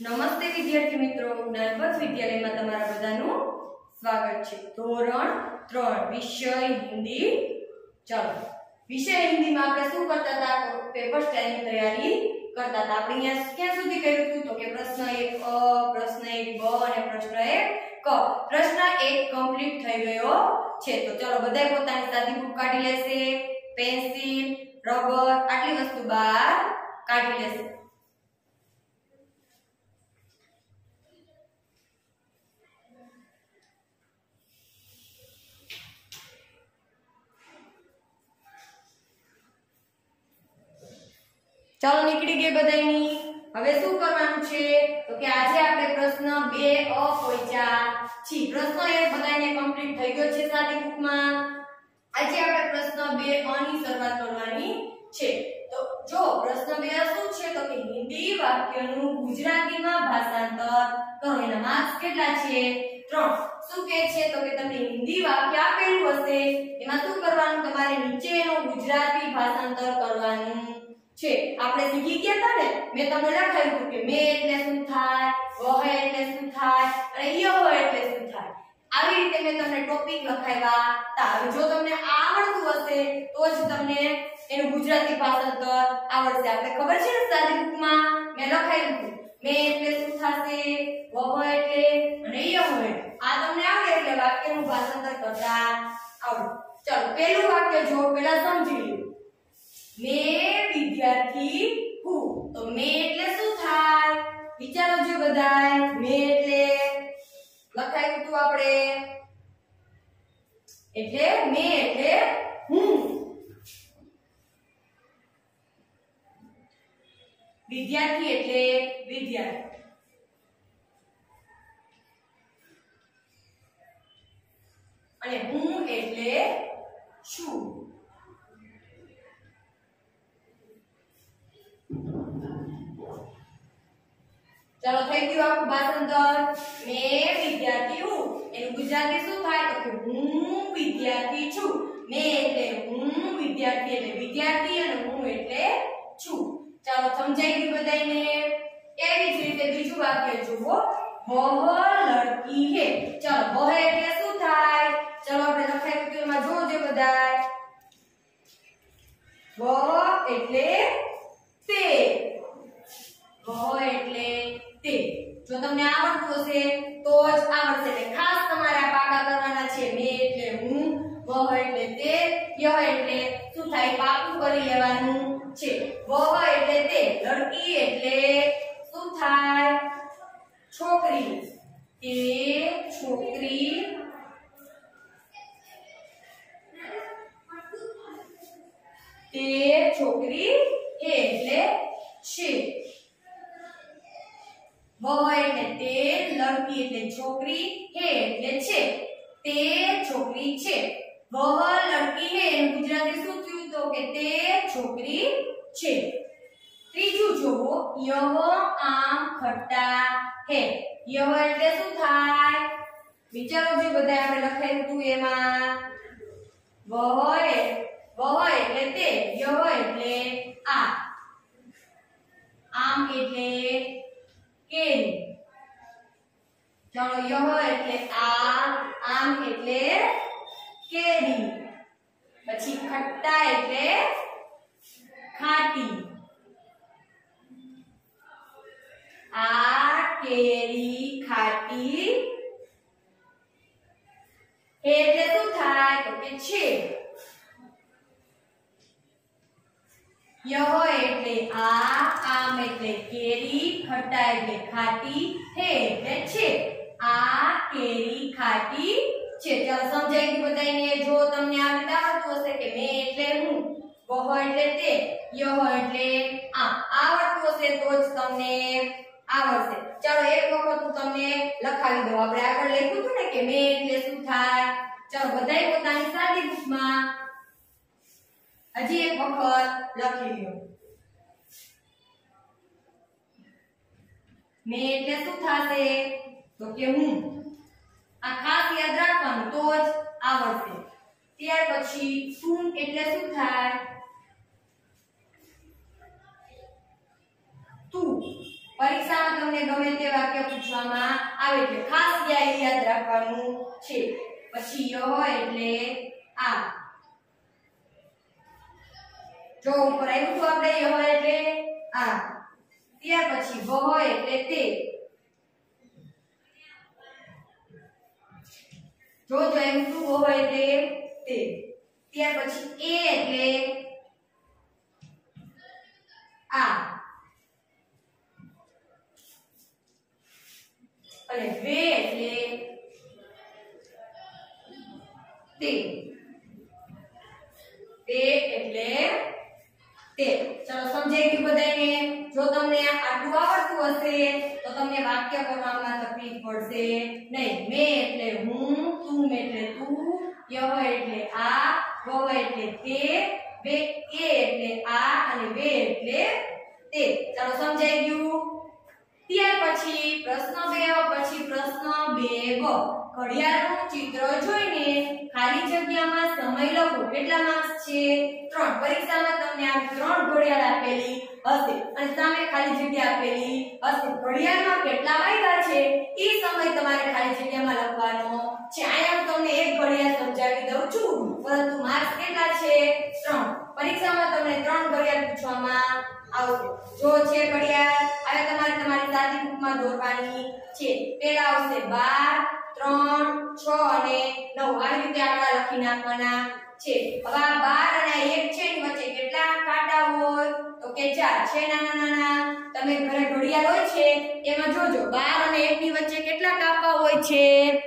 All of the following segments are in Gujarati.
નમસ્તે વિદ્યાર્થી મિત્રો, જ્ઞાનપથ વિદ્યાલયમાં તમારા બધાનું સ્વાગત છે। ધોરણ 3 વિષય હિન્દી। ચાલો, વિષય હિન્દીમાં આપણે શું કરતા હતા? પેપર સ્ટાઈલની તૈયારી કરતા હતા। આપણે અહીંયા ક્યાં સુધી કર્યું હતું? તો કે પ્રશ્ન 1 અ, પ્રશ્ન 1 બ અને પ્રશ્ન 1 ક। પ્રશ્ન 1 કમ્પ્લીટ થઈ ગયો છે। તો ચાલો બધાય પોતાની સાદી બુક કાઢી લેશે, પેન્સિલ, રબર આટલી વસ્તુ બહાર કાઢી લેશે। ચાલો નીકળી ગઈ બધાયની। હવે શું કરવાનું છે? તો કે આજે આપણે પ્રશ્ન 2 અ પહોંચ્યા છીએ। પ્રશ્ન 1 બધાયને કમ્પ્લીટ થઈ ગયો છે સાદી બુકમાં। આજે આપણે પ્રશ્ન 2 અ ની શરૂઆત કરવાની છે। તો જો પ્રશ્ન 2 અ શું છે? તો કે હિન્દી વાક્યનું ગુજરાતીમાં ભાષાંતર કરો। એના માર્ક્સ કેટલા છે? 3। શું કહે છે? તો કે તમને હિન્દી વાક્ય આપેલું હશે, એમાં શું કરવાનું? તમારે નીચેનું ગુજરાતી ભાષાંતર કરવાનું છે। આપણે શીખી ગયા હતા ને, મેં તમને લખાવ્યું હતું કે મે એટલે શું થાય, વહ એટલે શું થાય અને યહ એટલે શું થાય। આવી રીતે મેં તમને ટોપિક લખાવ્યા હતા। હવે જો તમને આવડતું હશે તો જ તમને એનું ગુજરાતી ભાષાંતર આવડશે। આપણે ખબર છે ને સાદી બુકમાં મેં લખાવ્યું હતું મે એટલે શું થશે, વહ એટલે અને યહ એટલે। આ તમને આવડે એટલે વાક્યનું ભાષાંતર કરતા આવડે। ચાલો પહેલું વાક્ય જો પહેલા સમજી લો। मैं विद्यार्थी हूँ। तो मैं એટલે શું થાય? વિચારો જો બધાય। मैं એટલે લખાયું હતું આપણે, એટલે मैं એટલે હું। વિદ્યાર્થી એટલે વિદ્યાર્થી। અને હું એટલે છું। चलो થઈ ગયું આપણું ભાષાંતર। मैं विद्यार्थी हूँ એનું ગુજરાતી શું થાય? તો કે હું વિદ્યાર્થી છું। मैं એટલે હું, વિદ્યાર્થી એટલે વિદ્યાર્થી અને હું એટલે છું। ચાલો સમજાઈ ગયું બધાયને? એવી જ રીતે બીજું વાક્ય જુઓ। वह लड़की है। ચાલો वह એટલે શું થાય? ચાલો આપણે લખાયું તો એમાં જોજો બધાય। वह એટલે તે, वह એટલે તે। જો તમને આવડતું હશે તો જ આવડશે, એટલે ખાસ તમારે આ પાકા કરવાના છે। मैं એટલે હું, वह એટલે તે, यह એટલે શું થાય? પાકું કરી લેવાનું છે। वह એટલે તે, લડકી એટલે શું થાય? છોકરી। તે છોકરી, તે છોકરી है એટલે છે। वह એટલે તે, લડકી એટલે છોકરી, है એટલે છે। તે છોકરી છે। वह लड़की है એનું ગુજરાતી શું થયું? તો કે તે છોકરી છે। ત્રીજું જોવો। यह आम खट्टा है। यह એટલે શું થાય? વિચારો જે બધા આપણે લખાયું હતું એમાં। वह એટલે તે, यह એટલે આ, आम એટલે કેરી। ચાલો यह એટલે આ, આમ એટલે કેરી। પછી ખટ્ટા એટલે ખાટી। આ કેરી ખાટી હે એટલે શું થાય? તો કે છે। यह એટલે આ, આમ એટલે કેરી, ખટ્ટા એટલે ખાટી, હે એટલે છે। આ કેરી ખાટી છે। ચાલો સમજાઈ ગયું બધાયને? જો તમને આ રીતે આવડતું હશે કે मैं એટલે હું, वह એટલે તે, यह એટલે આ આવડતું હશે તો જ તમને આવડશે। ચાલો એક વખત હું તમને લખાવી દઉં। આપણે આગળ લખ્યું હતું ને કે मैं એટલે શું થાય। ચાલો બધાય પોતાની સાદી બુકમાં હજી એક વખત લખી લો। मैं એટલે શું થશે? તો કે હું। આ ખાસ યાદ રાખવાનું તો જ આવડશે। ત્યાર પછી तुम એટલે શું થાય? તું। પરીક્ષામાં તમને ગમે તે વાક્ય પૂછવામાં આવે એટલે ખાસ યાદ રાખવાનું છે. પછી ય હોય એટલે આ, જો ઉપર આવ્યું તો આપણે ય હોય એટલે આ, ત્યાર પછી વ હોય એટલે તે, જો એમ ટુ હોય એટલે તે, ત્યાર પછી એ એટલે આ, અને વે એટલે તે, તે એટલે તે. ચલો સમજાઈ ગયું બધાને? જો તમને આટલું આવડતું હશે તો તમને વાક્ય કરવામાં તકલીફ પડશે નહીં. મે એટલે હું, તું એટલે તું, ય એટલે આ, વ એટલે તે, વે એ એટલે આ, અને વે એટલે તે. ચલો સમજાઈ ગયું? ત્યાર પછી પ્રશ્ન 2 પછી પ્રશ્ન 2 ઘડિયાળનું ચિત્ર જોઈને ખાલી જગ્યામાં સમય લખો. કેટલા માર્ક્સ છે? 3. પરીક્ષામાં તમને આ 3 ઘડિયાળ આપેલી હશે અને સામે ખાલી જગ્યા આપેલી હશે. ઘડિયાળમાં કેટલા વાગ્યા છે એ સમય તમારે ખાલી જગ્યામાં લખવાનો છે. અહીંયા હું તમને એક ઘડિયાળ સમજાવી દઉં છું, પરંતુ માર્ક્સ કેટલા છે? 3. પરીક્ષામાં તમને 3 ઘડિયાળ પૂછવામાં આવશે. જો છે ઘડિયાળ હવે તમારે તમારી સાદી બુકમાં દોરવાની છે. પહેલા આવશે 12, 3, 6 અને 9. આવી રીતે આંકડા લખી નાખવાના છે. હવે આ 12 અને 1 છે ની વચ્ચે કેટલા કાંટા હોય? તો કે 4 છે. નાના નાના તમે ઘરે ઘડિયાળ હોય છે એમાં જોજો 12 અને 1 ની વચ્ચે કેટલા કાપા હોય છે?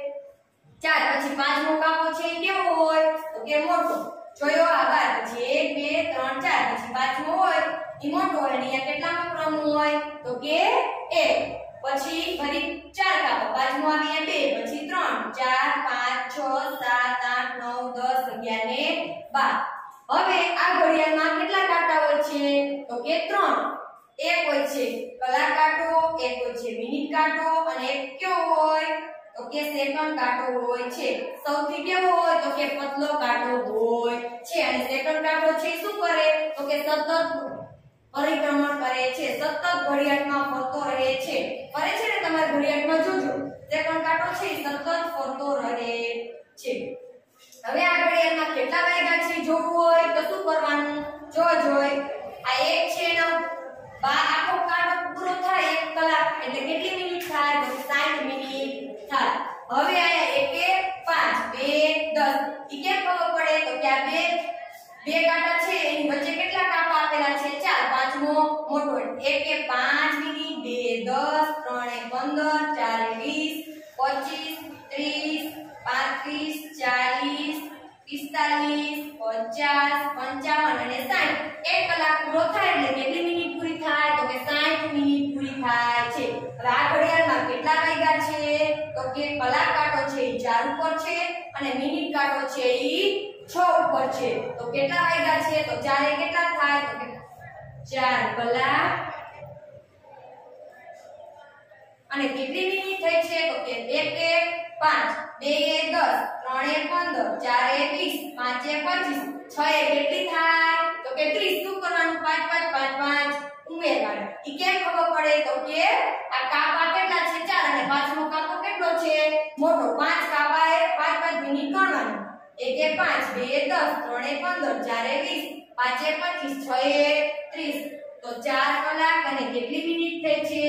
4. પછી પાંચમો કાપો છે એ કેવો હોય? તો કે મોટો. જોયો આ 12 પછી 1 2 3 4 પછી પાંચમો હોય ઈ મોટો હોય. અહીંયા કેટલામો ક્રમ હોય? તો કે 1. પછી ફરી 4 કાપો, પાંચમો આવી 2 પછી 3 4 5 6 7 8 9 10 11 ને 12. હવે આ ઘડિયાળમાં કેટલા કાંટા હોય છે? તો કે 3. એક હોય છે કલાક કાંટો, એક હોય છે મિનિટ કાંટો અને એક કેવો હોય? તો કે સેકન્ડ કાંટો હોય છે. સૌથી કેવો હોય? તો કે પતલો કાંટો હોય છે. અને સેકન્ડ કાંટો છે શું કરે? તો કે સતત પરિભ્રમણ કરે છે, સતત ઘડિયાળમાં ફરતો રહે છે. ફરે છે ને તમારા ઘડિયાળમાં જોજો સેકન્ડ કાંટો છે સતત ફરતો રહે છે. હવે આ ઘડિયાળમાં કેટલા વાગ્યા છે જોવું હોય તો શું કરવાનું? જોઈ આ 1 છે એનો આખો કાંટો પૂરો થાય 1 કલાક એટલે કેટલી મિનિટ થાય? તો 60 મિનિટ થાય. હવે આયા 1 5 2 10 ઈ કેમ ખબર પડે? તો કે આ બે કાંટા છે એની વચ્ચે કેટલા કાપા આપેલા છે? 4. પાંચમો મોટો. 1 5 મિનિટ, 2 10, 3 15 40 30 35 40 45 50 55 અને 60. 1 કલાક પૂરો થાય એટલે કેટલી મિનિટ પૂરી થાય? તો કે 60 મિનિટ પૂરી થાય છે. હવે આ ઘડિયાળમાં કેટલા વાગ્યા છે? તો કે કલાક કાંટો છે ઈ 4 ઉપર છે અને મિનિટ કાંટો છે ઈ 6 ઉપર છે. તો કેટલા વાગ્યા છે? તો 4 એ કેટલા થાય? તો કે 4 કલાક અને કેટલી મિનિટ થઈ છે? તો કે 1 5 2 10 3 15 4 20 5 25 6 કેટલી થાય? તો કે 30. શું કરવાનું? 5 5 5 5 ઉમેરવાના. ઈ કેમ ખબર પડે? તો કે આ કાપા કેટલા છે? 4 અને પાંચમો કાપો કેટલો છે? મોટો. 5 કાપા એ 5 5 મિનિટ ગણવાનું. 1 5 2 10 3 15 4 20 5 25 6 30. તો 4 કલાક અને કેટલી મિનિટ થઈ છે?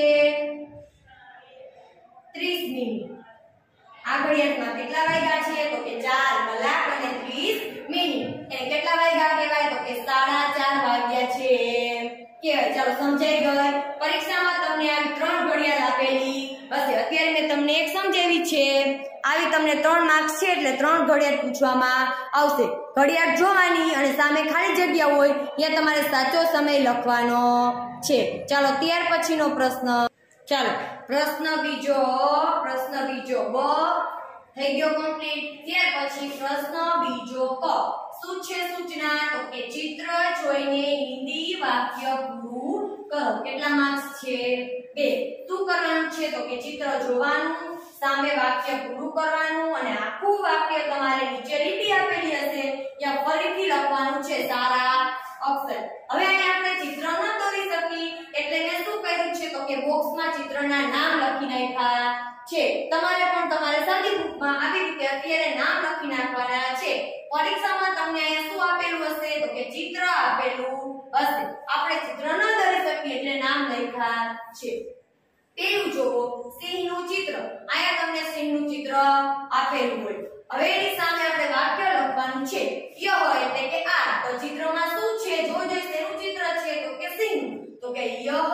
30 મિનિટ. આ ઘડિયાળમાં કેટલા વાગ્યા છે? તો કે 4 કલાક અને 30 મિનિટ. એને કેટલા વાગ્યા કહેવાય? તો કે 4:30 વાગ્યા છે કહેવાય. ચાલો સમજાઈ ગઈ? પરીક્ષામાં તમને આ 3 ઘડિયાળ આપેલી હશે. અત્યારે મેં તમને એક સમજાવી છે. આવી તમને 3 માર્ક્સ છે એટલે 3 ઘડિયાળ પૂછવામાં આવશે. ઘડિયાળ જોવાની અને સામે ખાલી જગ્યા હોય ત્યાં તમારે સાચો સમય લખવાનો છે. ચાલો ત્યાર પછીનો પ્રશ્ન. ચાલો પ્રશ્ન બીજો બ થઈ ગયો કમ્પ્લીટ. ત્યાર પછી પ્રશ્ન બીજો ક. શું છે સૂચના? તો કે ચિત્ર જોઈને હિન્દી વાક્ય પૂરું કરો. કેટલા માર્ક્સ છે? 2. શું કરવાનું છે? તો કે ચિત્ર જોવાનું, સામે વાક્ય પૂરું કરવાનું અને આખું વાક્ય તમારે નીચે લીટી આપેલી હશે ત્યાં ફરીથી લખવાનું છે સારા અક્ષર. હવે અહીંયા આપણે ચિત્ર ન દોરી શકી એટલે મેં શું કર્યું છે? તો કે બોક્સમાં ચિત્રના નામ લખી નાખ્યા છે. તમારે પણ તમારે સાદી બુકમાં આવી રીતે અત્યારે નામ લખી નાખવાના છે. પરીક્ષામાં તમને અહીંયા શું આપેલું હશે તો કે ચિત્ર આપેલું હશે. આપણે ચિત્ર ન દોરી શકીએ એટલે નામ લખ્યા છે. પેલું જોવો સિંહનું ચિત્ર. અહીંયા તમને સિંહનું ચિત્ર આપેલું હોય. હવે એની સામે આપણે વાક્ય લખવાનું છે. યહ એટલે કે આ. તો ચિત્રમાં શું છે જોજો. શેનું ચિત્ર છે તો કે સિંહ. તો કે યહ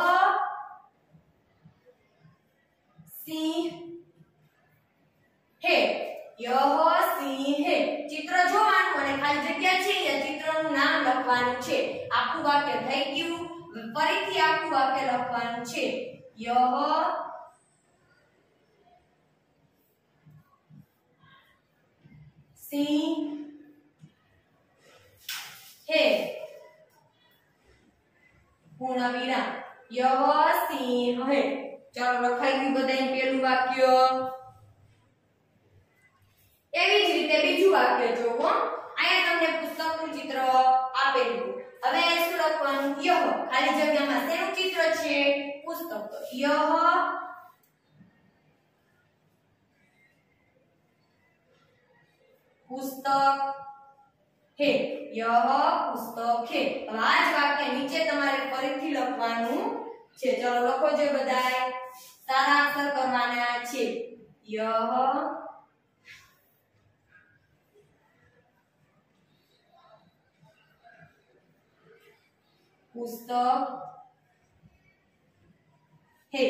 સિંહ હે. યહ સિંહ હે. ચિત્ર જોવાનું અને ખાલી જગ્યા છે એ ચિત્રનું નામ લખવાનું છે. આખું વાક્ય થઈ ગયું. ફરીથી આખું વાક્ય લખવાનું છે. યહ સિંહ હે. પૂર્ણ વિરામ. યહ સિંહ હે. ચાલો લખાઈ ગયું બધાય પેલું વાક્ય. એવી જ રીતે બીજું વાક્ય જોવો. અહીંયા તમને પુસ્તકનું ચિત્ર આપેલું. હવે શું લખવાનું? યહ. ખાલી જગ્યામાં શેનું ચિત્ર છે? પુસ્તક. તો યહ પુસ્તક હે. યહ પુસ્તક હે. હવે આ જ વાક્ય નીચે તમારે ફરીથી લખવાનું છે. ચાલો લખો જે બધાય. સારા અક્ષર કરવાના છે. યહ પુસ્તક હે.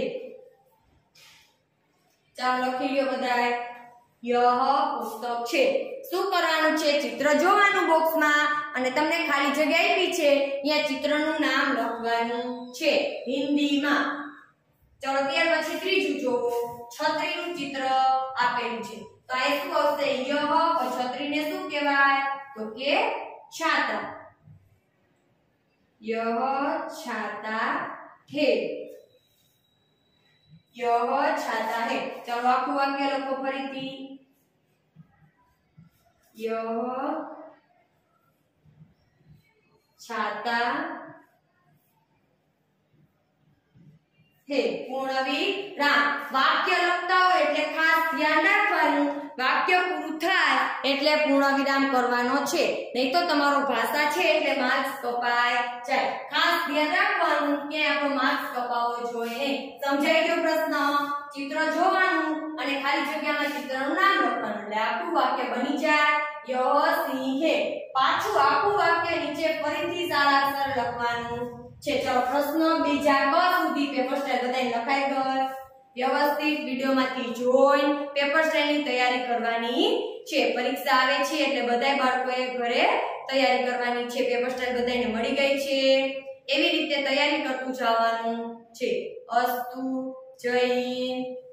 ચાલો લખી લ્યો બધાય. યહ પુસ્તક છે. શું કરવાનું છે? ચિત્ર જોવાનું બોક્સમાં અને તમને ખાલી જગ્યા આપી છે ત્યાં ચિત્રનું નામ લખવાનું છે હિન્દીમાં. ચાલો ત્યાર પછી ત્રીજું જોવો. છત્રીનું ચિત્ર આપેલું છે. તો આ શું આવશે? યહ. તો છત્રીને શું કહેવાય તો કે છાતા. યહ છાતા હે. યહ છાતા હે. ચાલો આખું વાક્ય લખો ફરીથી. યહ છાતા હે. પૂર્ણ વિરામ. વાક્ય લખતા હોય એટલે ખાસ ધ્યાન રાખવાનું. વાક્ય પૂરું થાય એટલે પૂર્ણ વિરામ કરવાનો છે. નહીં તો તમારો ભાષા છે એટલે માર્ક્સ કપાઈ જાય. ખાસ ધ્યાન રાખવાનું કે આપણો માર્ક્સ કપાવવો જોઈએ નહીં. સમજાઈ ગયો પ્રશ્ન? ચિત્ર જોવાનું અને ખાલી જગ્યામાં ચિત્રનું નામ લખવાનું એટલે આખું વાક્ય બની જાય. યહ સિંહ હે. પાછું આખું વાક્ય નીચે ફરીથી સારા અક્ષર લખવાનું છે. ચાલો પ્રશ્ન બીજા ક સુધી પેપર સ્ટાઇલ બધાને લખાઈ ગયો. વ્યવસ્થિત વિડિયોમાંથી જોઈ પેપર સ્ટાઇલની તૈયારી કરવાની છે. પરીક્ષા આવે છે એટલે બધાય બાળકોએ ઘરે તૈયારી કરવાની છે. પેપર સ્ટાઇલ બધાને મળી ગઈ છે. એવી રીતે તૈયારી કરતું જવાનું છે. અસ્તુ. જય હિન્દ.